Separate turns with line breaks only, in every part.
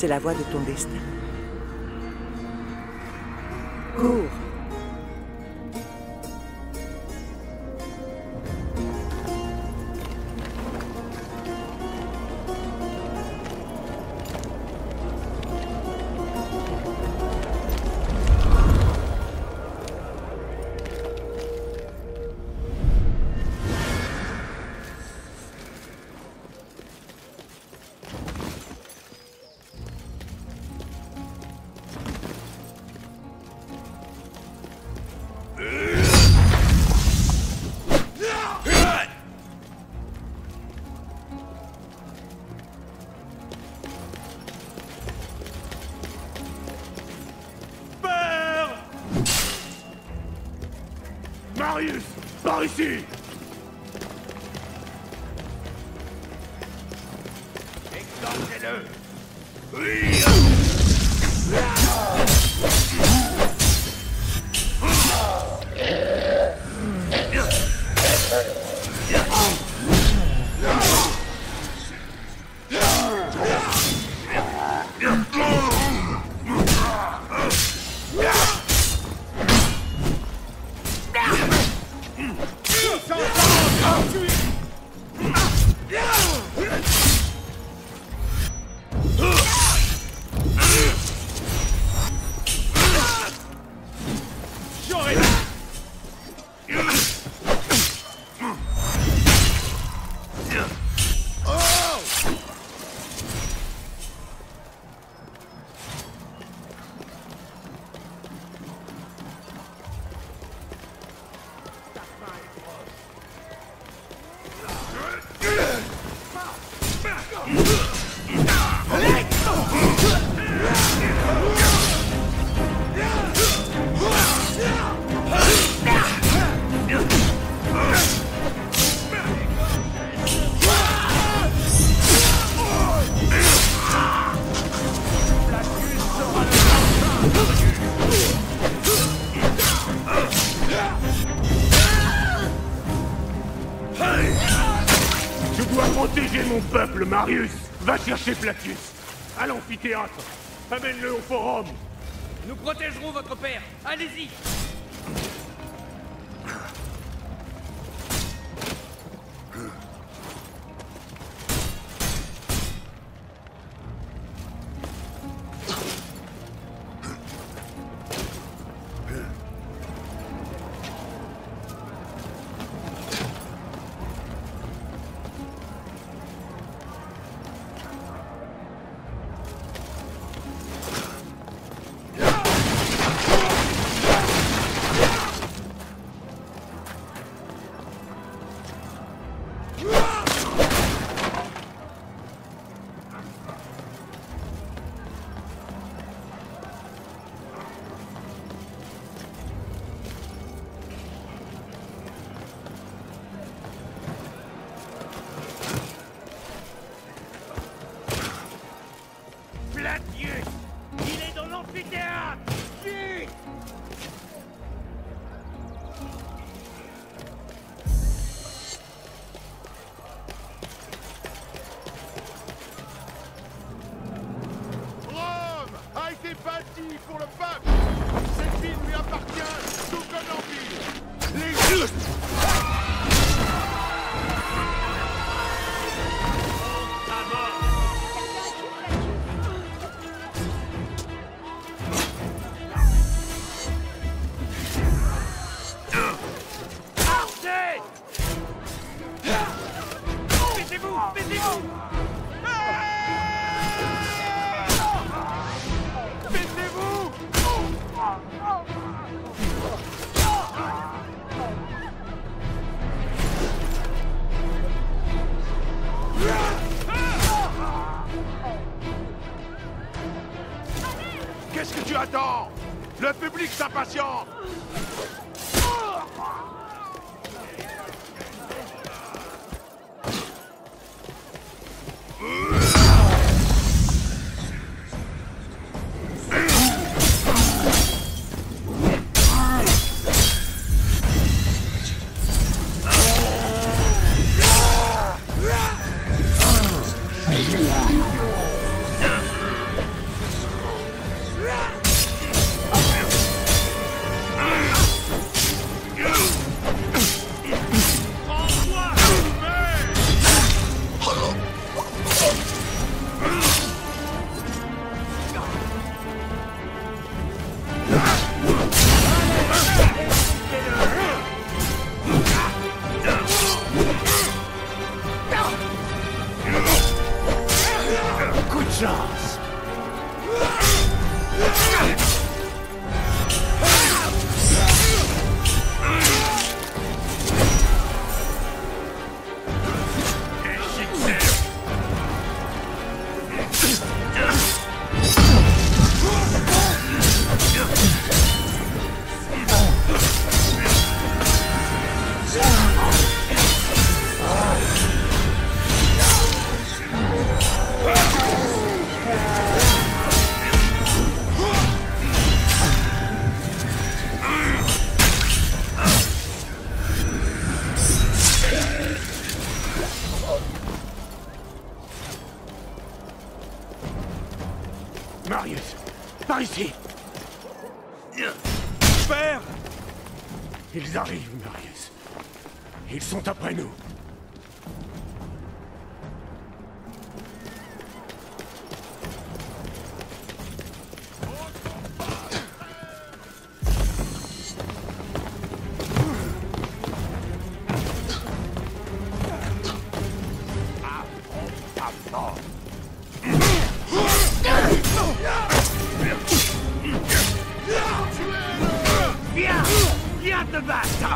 C'est la voie de ton destin. Cours.
Marius, par ici! Exorcez-le! Oui! Je dois protéger mon peuple, Marius! Va chercher Platus! À l'amphithéâtre! Amène-le au forum!
Nous protégerons votre père! Allez-y!
Platus! Il est dans l'amphithéâtre! Vite!
Rome a été bâtie pour le peuple. Cette ville lui appartient, tout comme l'Empire. Les justes. Qu'est-ce que tu attends? Le public s'impatiente.
Par ici.
Père!
Ils arrivent, Marius. Ils sont après nous.
Viens! Viens te battre!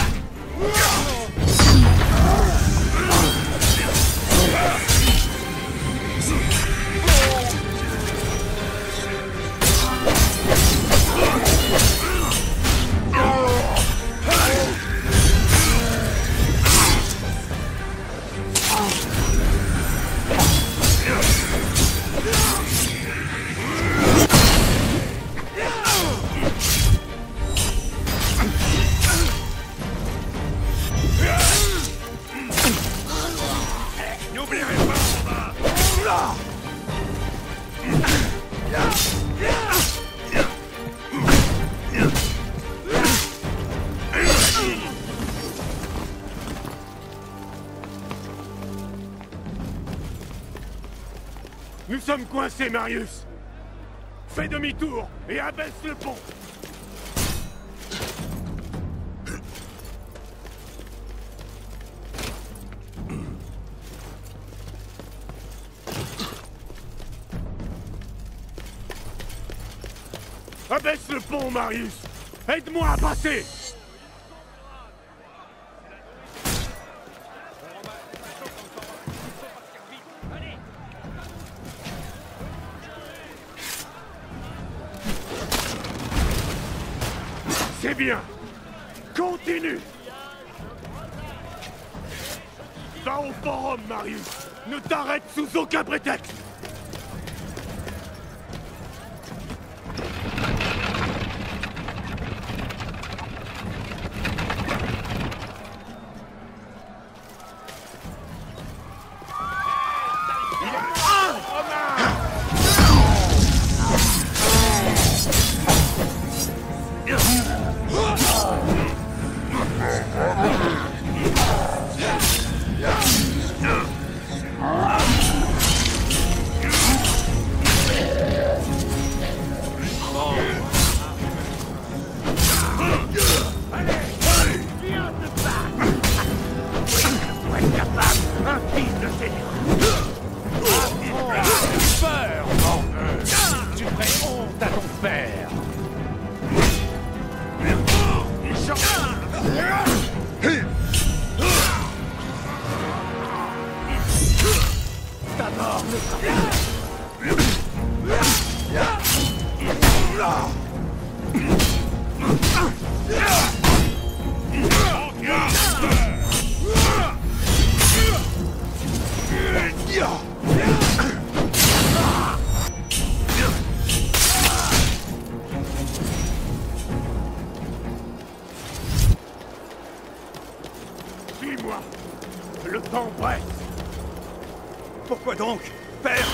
N'oublierai pas, Romain. Nous sommes coincés, Marius. Fais demi-tour et abaisse le pont. Abaisse le pont, Marius. Aide-moi à passer. C'est bien. Continue. Va au forum, Marius. Ne t'arrête sous aucun prétexte.
Tu ferais honte à ton père! Ta mort ne sera
Suis-moi. Le temps presse.
Pourquoi donc, père?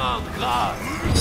demande grâce.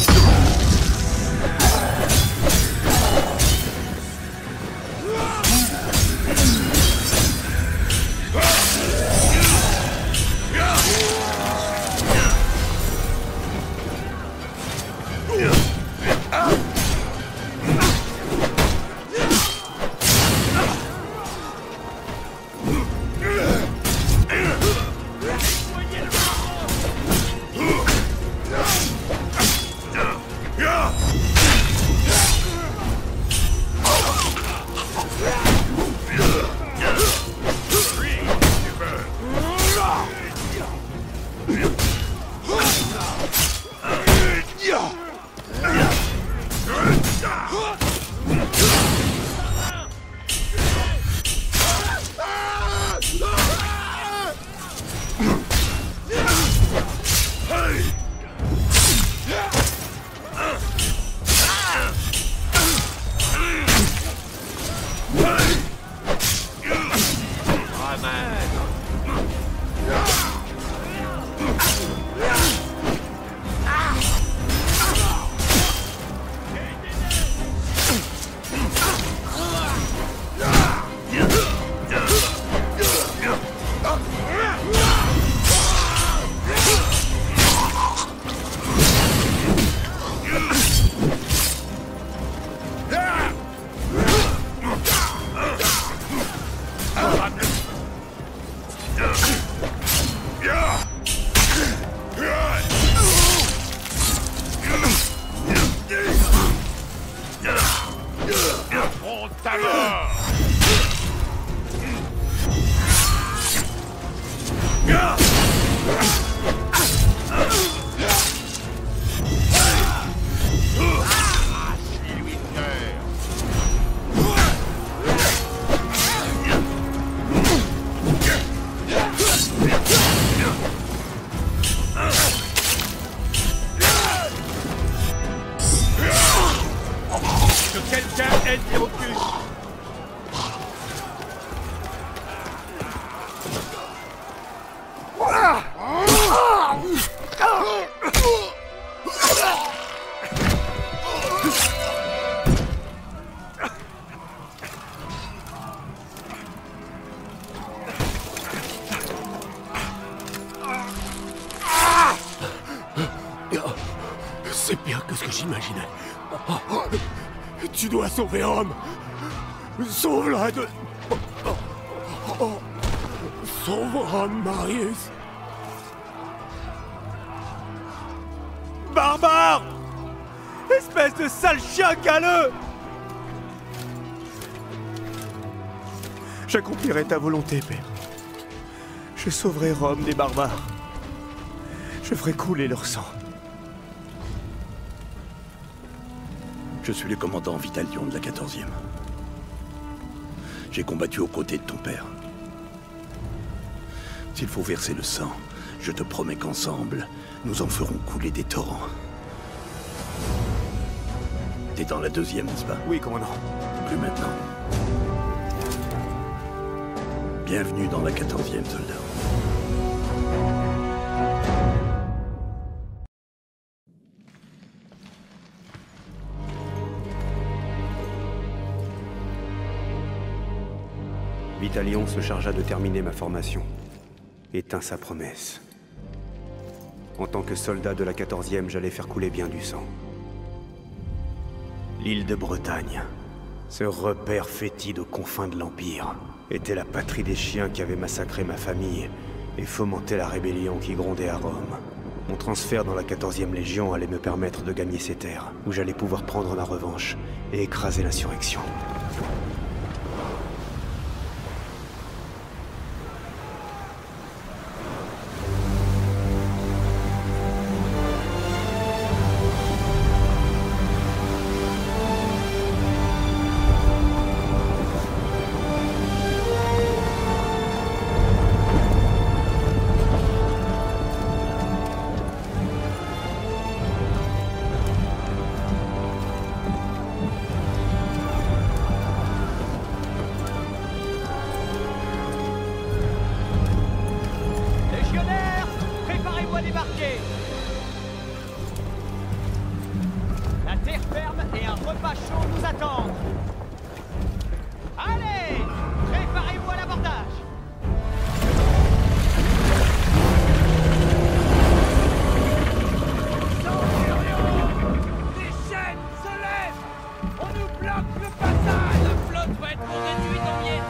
C'est pire que ce que j'imaginais. Tu dois sauver Rome. Sauve-la de... Sauve Rome, Marius.
Barbare! Espèce de sale chien galeux! J'accomplirai ta volonté, Père. Je sauverai Rome des barbares. Je ferai couler leur sang.
Je suis le commandant Vitalion de la 14e. J'ai combattu aux côtés de ton père. S'il faut verser le sang, je te promets qu'ensemble, nous en ferons couler des torrents. T'es dans la 2e, n'est-ce pas?
Oui, commandant.
Plus maintenant. Bienvenue dans la 14e, soldat.
Vitalion se chargea de terminer ma formation et tint sa promesse. En tant que soldat de la 14e, j'allais faire couler bien du sang. L'île de Bretagne, ce repère fétide aux confins de l'Empire, était la patrie des chiens qui avaient massacré ma famille et fomenté la rébellion qui grondait à Rome. Mon transfert dans la 14e Légion allait me permettre de gagner ces terres, où j'allais pouvoir prendre ma revanche et écraser l'insurrection.
et un repas chaud nous attend. Allez, préparez-vous à l'abordage.
Les chaînes se lèvent! On nous bloque le passage! La flotte va être réduite en miettes!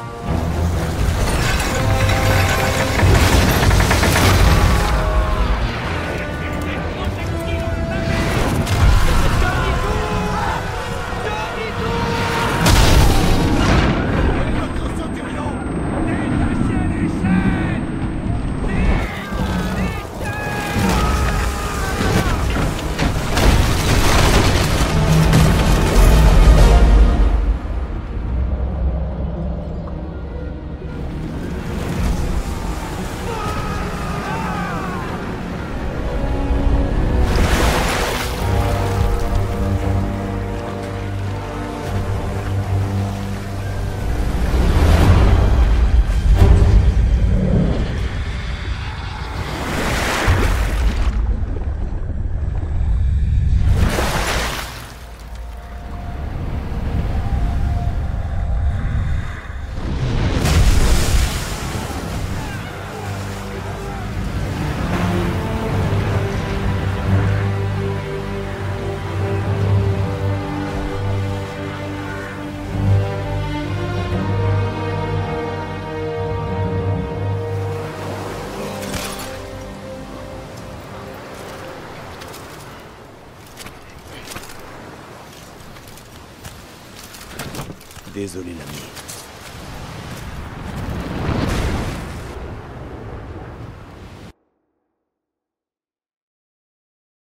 Désolé l'ami.